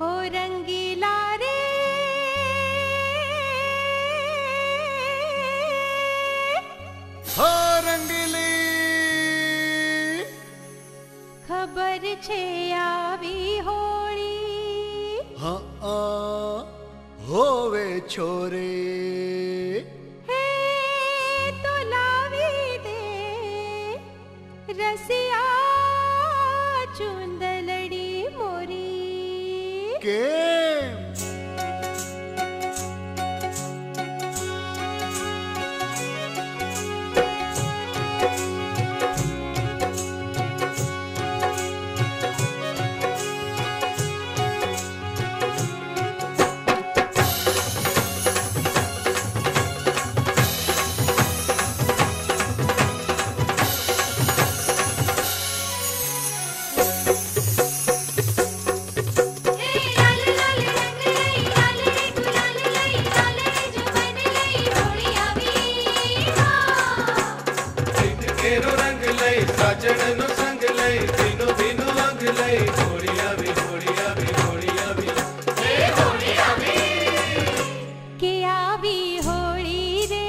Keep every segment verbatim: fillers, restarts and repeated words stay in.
हो रंगीला रे हो रंगीली खबर छे आवी होली हाँ आ होवे छोरे हे तो लावी दे रसिया चुंदलड़ी मोरी के साजन नु संग लई तीनों तीनों अंग लई होली आवी होली आवी होली आवी हे होली आवी के आवी होली रे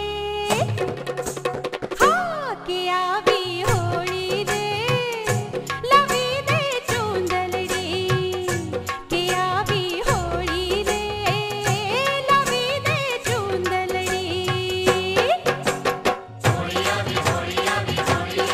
हाँ के आवी होली रे लवी दे चुंदलड़ी के आवी होली रे लवी दे चुंदलड़ी होली आवी होली आवी होली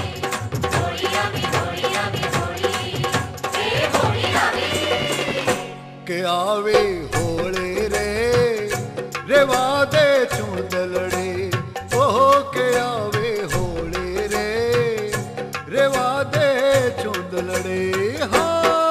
के आवे होले रे रेवा दे चुंदलड़े ओहो के आवे होले रे रेवा दे चुंदलड़े हाँ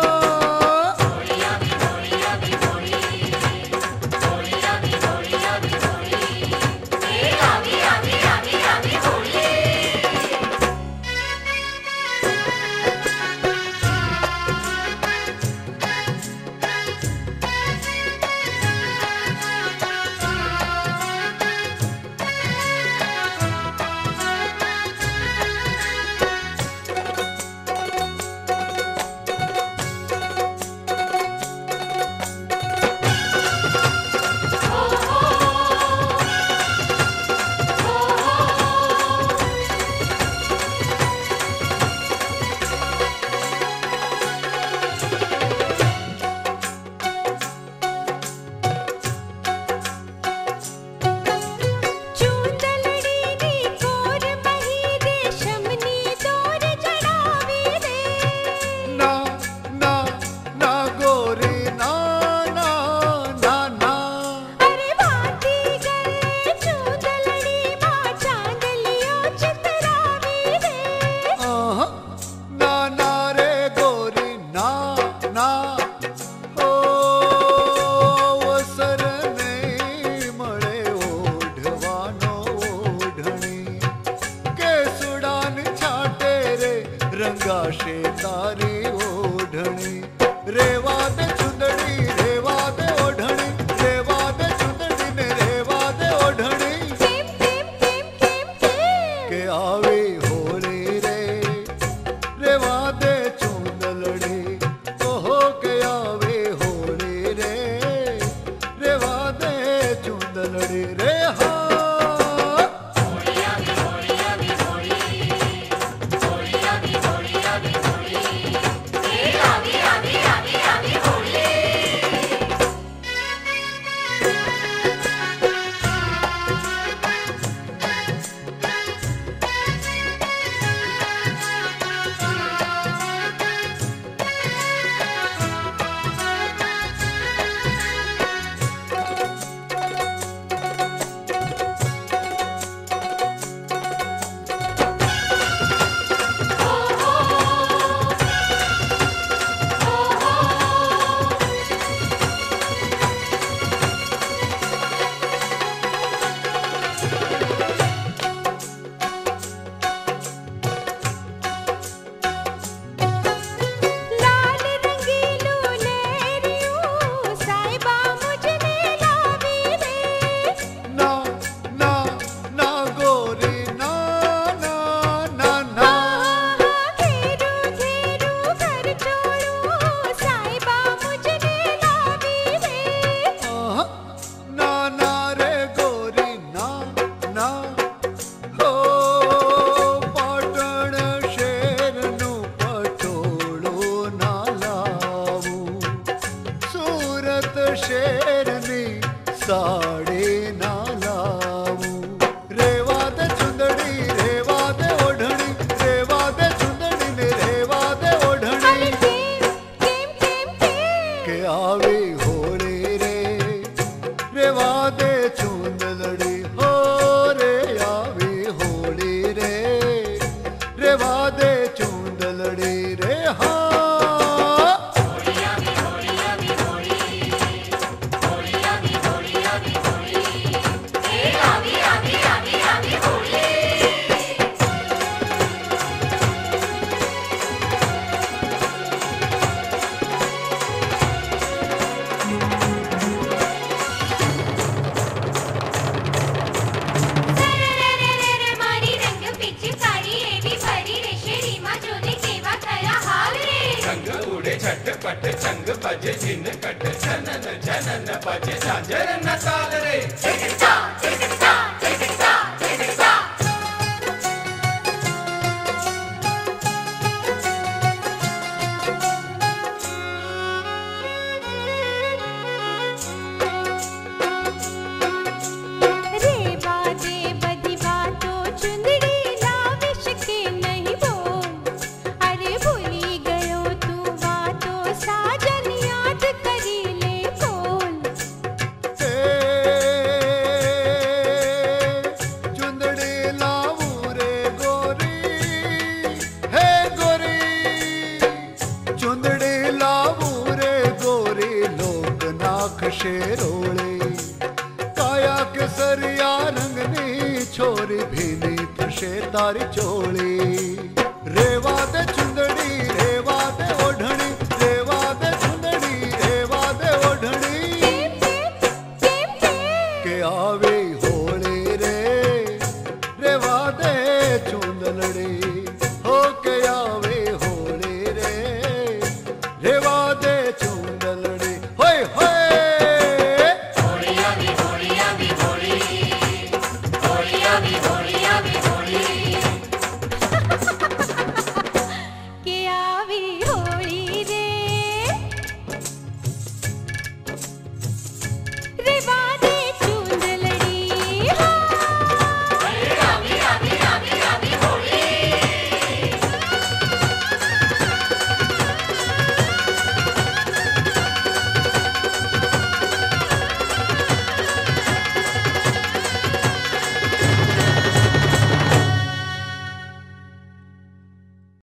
रंगाशे तारी ओढ़णी रेवा दे चुंदड़ी रेवा दे ओढ़णी रेवा दे चुंदड़ी ने रेवा दे ओढ़णी के आवे होली रे रेवा दे चुंदलड़ी ओहो के आवे होली रे रेवा दे चुंदलड़ी रे हाँ होली साड़ी ना लाऊं। रेवा दे चुंदड़ी रेवा दे ओढ़णी रेवा दे चुंदड़ी ने रेवा दे ओढ़णी के आवी होली रे रेवा दे चुंदड़ी हो रे आवी होली रे रेवा दे चुंदड़ी रे हाँ झटपट चंग बजे जिन कट जनन जनन बजे झांझर न ताल रे झिझका झिझका झिझका झिझका रेवा दे बधी बातों चुंदड़ी लाविश के नहीं बोल। अरे भूली गयो तू बातों साजन याद करी ले बोल। ए चुंदड़ी लाऊं रे गोरी हे गोरी चुंदड़ी लाऊं रे गोरी लोक नाक शेरोले काया केसरिया रंगनी छोरी भीनी थशे तारी चोली